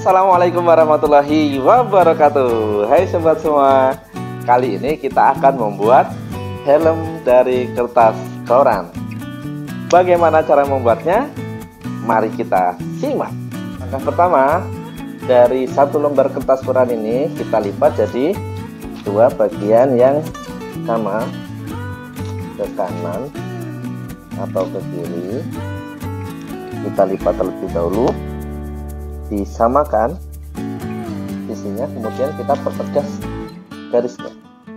Assalamualaikum warahmatullahi wabarakatuh. Hai sobat semua, kali ini kita akan membuat helm dari kertas koran. Bagaimana cara membuatnya? Mari kita simak. Langkah pertama, dari satu lembar kertas koran ini kita lipat jadi dua bagian yang sama, ke kanan atau ke kiri. Kita lipat terlebih dahulu, disamakan sisinya, kemudian kita pertegas garisnya.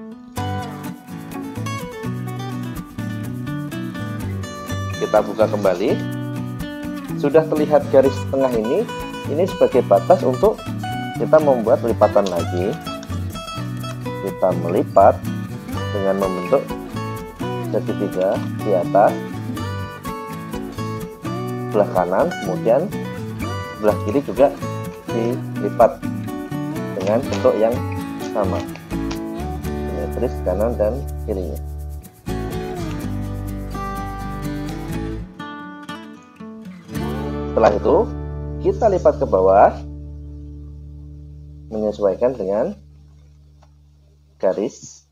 Kita buka kembali. Sudah terlihat garis tengah ini sebagai batas untuk kita membuat lipatan lagi. Kita melipat dengan membentuk segitiga di atas sebelah kanan, kemudian sebelah kiri juga dilipat dengan bentuk yang sama, simetris kanan dan kirinya. Setelah itu kita lipat ke bawah menyesuaikan dengan garis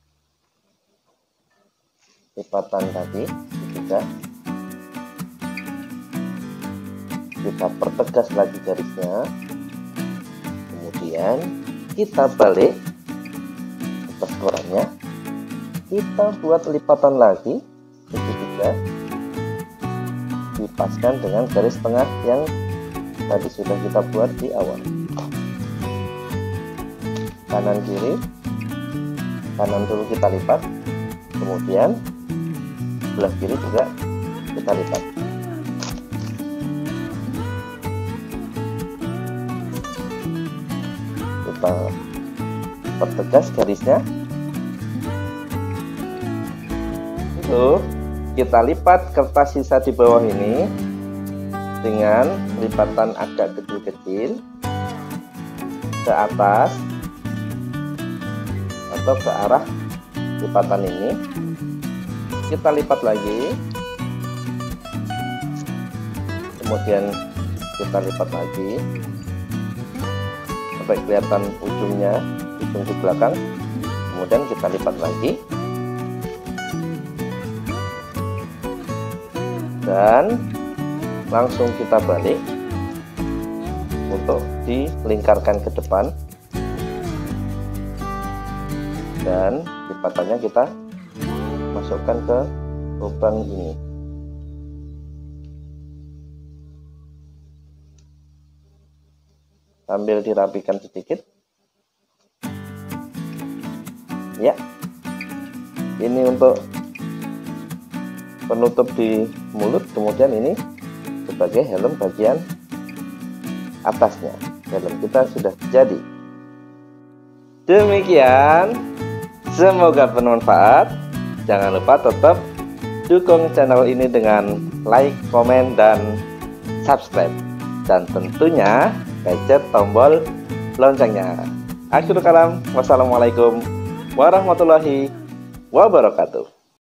lipatan tadi. Kita pertegas lagi garisnya, kemudian kita balik kertas korannya, kita buat lipatan lagi segitiga, dipaskan dengan garis tengah yang tadi sudah kita buat di awal. Kanan kiri, kanan dulu kita lipat, kemudian sebelah kiri juga kita lipat. Kita pertegas garisnya. Itu kita lipat kertas sisa di bawah ini dengan lipatan agak kecil-kecil ke atas atau ke arah lipatan ini. Kita lipat lagi, kemudian kita lipat lagi sampai kelihatan ujungnya, ujung di belakang, kemudian kita lipat lagi dan langsung kita balik untuk dilingkarkan ke depan, dan lipatannya kita masukkan ke lubang ini. Sambil dirapikan sedikit. Ya, ini untuk penutup di mulut, kemudian ini sebagai helm bagian atasnya. Helm kita sudah jadi. Demikian, semoga bermanfaat. Jangan lupa tetap dukung channel ini dengan like, komen, dan subscribe, dan tentunya pencet tombol loncengnya. Akhirul kalam, wassalamualaikum warahmatullahi wabarakatuh.